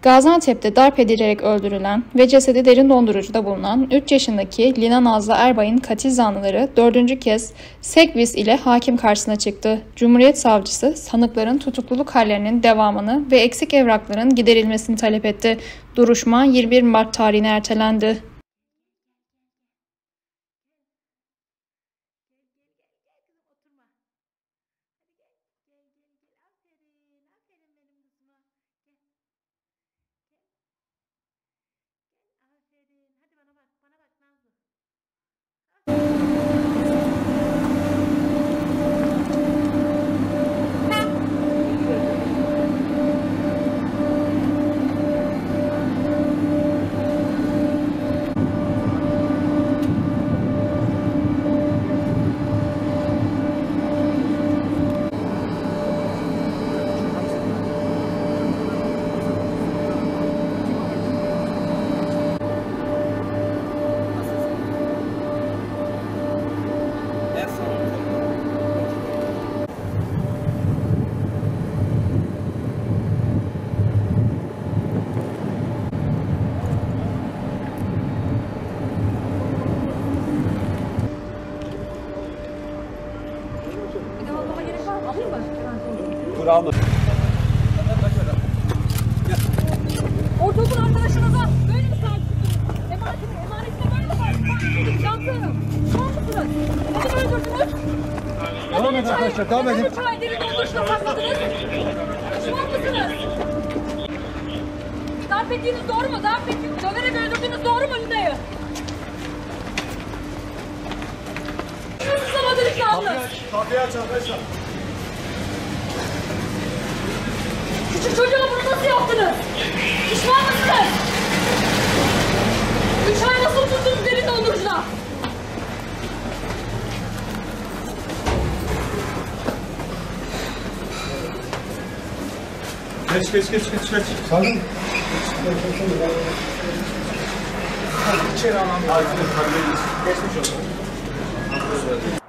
Gaziantep'te darp edilerek öldürülen ve cesedi derin dondurucuda bulunan 3 yaşındaki Lina Nazlı Erbay'ın katil zanlıları 4. kez Segvis ile hakim karşısına çıktı. Cumhuriyet Savcısı sanıkların tutukluluk hallerinin devamını ve eksik evrakların giderilmesini talep etti. Duruşma 21 Mart tarihine ertelendi. Kur'an'ı. Ortaokul arkadaşınıza böyle mi sahip çıktınız? Emanetine böyle mi sahip çıktınız? Canım, tamam mısınız? Neden öldürdünüz? Devam edin arkadaşlar, devam edin. Neden 3 ay derin dondurucuda sakladınız? Pişman mısınız? Darp ettiğiniz doğru mu? Darp ettiğiniz, döverek öldürdüğünüz doğru mu Lina'yı? Suçlamadınız yalnız. Kapıyı aç arkadaşlar. Küçük çocuğa bunu nasıl yaptınız? Pişman mısınız? 3 ay nasıl tuttunuz derin dondurucuda? Geç. Sakin. İçeri alalım. Geçmiş olsun.